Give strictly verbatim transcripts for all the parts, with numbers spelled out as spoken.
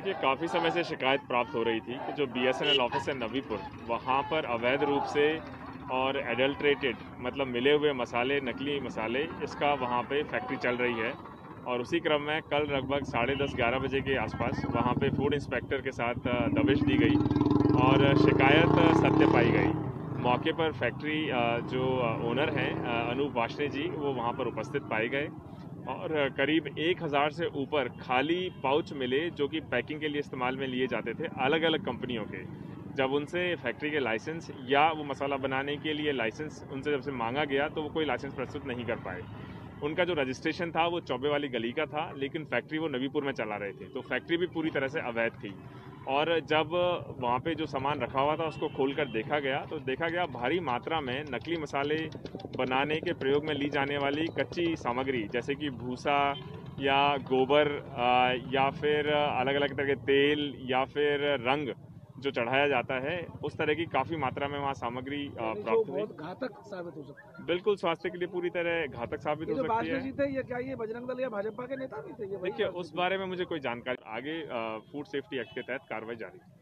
देखिए, काफ़ी समय से शिकायत प्राप्त हो रही थी कि जो बीएसएनएल ऑफिस है नवीपुर, वहाँ पर अवैध रूप से और एडल्ट्रेटेड मतलब मिले हुए मसाले, नकली मसाले, इसका वहाँ पे फैक्ट्री चल रही है। और उसी क्रम में कल लगभग साढ़े दस ग्यारह बजे के आसपास वहाँ पे फूड इंस्पेक्टर के साथ दबिश दी गई और शिकायत सत्य पाई गई। मौके पर फैक्ट्री जो ओनर हैं अनूप वाशने जी, वो वहाँ पर उपस्थित पाए गए और करीब एक हज़ार से ऊपर खाली पाउच मिले जो कि पैकिंग के लिए इस्तेमाल में लिए जाते थे अलग अलग कंपनियों के। जब उनसे फैक्ट्री के लाइसेंस या वो मसाला बनाने के लिए लाइसेंस उनसे जब से मांगा गया तो वो कोई लाइसेंस प्रस्तुत नहीं कर पाए। उनका जो रजिस्ट्रेशन था वो चौबे वाली गली का था, लेकिन फैक्ट्री वो नवीपुर में चला रहे थे, तो फैक्ट्री भी पूरी तरह से अवैध थी। और जब वहाँ पे जो सामान रखा हुआ था उसको खोलकर देखा गया तो देखा गया भारी मात्रा में नकली मसाले बनाने के प्रयोग में ली जाने वाली कच्ची सामग्री, जैसे कि भूसा या गोबर या फिर अलग अलग तरह के तेल या फिर रंग जो चढ़ाया जाता है, उस तरह की काफ़ी मात्रा में वहाँ सामग्री प्राप्त हुई। बहुत घातक साबित हो सकता है। बिल्कुल, स्वास्थ्य के लिए पूरी तरह घातक साबित हो सकती है। थे, ये क्या ये बजरंग दल या भाजपा के नेता भी थे? देखिए, उस बारे में मुझे कोई जानकारी। आगे फूड सेफ्टी एक्ट के तहत कार्रवाई जारी है।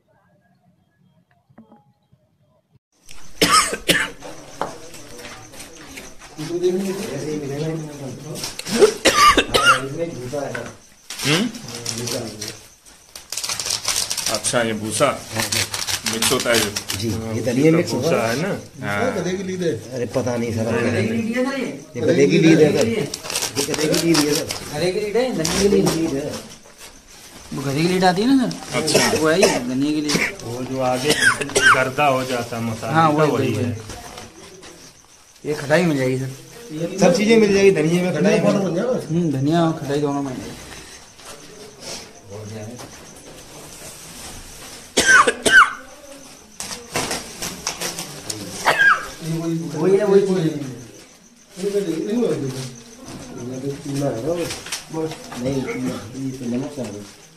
अच्छा, ये भूसा मिक्स होता है जी, ये दलिया मिक्स भूसा है ना? गधे की लीद है। अरे पता नहीं सर, ये गधे की लीद है सर, ये गधे की लीद है सर, गधे की लीड है, धनिया की लीड है, वो गधे की लीड आती है ना सर। अच्छा, वो है ये धनिया की लीड, वो जो आगे गर्दा हो जाता है मसाला। हाँ वो वही है। ये खटाई मिल जाएगी सर, सब चीजें मिल जाएगी, धनिया में खटाई में, धनिया और खटाई दोनों मिल जाएगी। वही है, वही चीज नहीं, ये तो नमक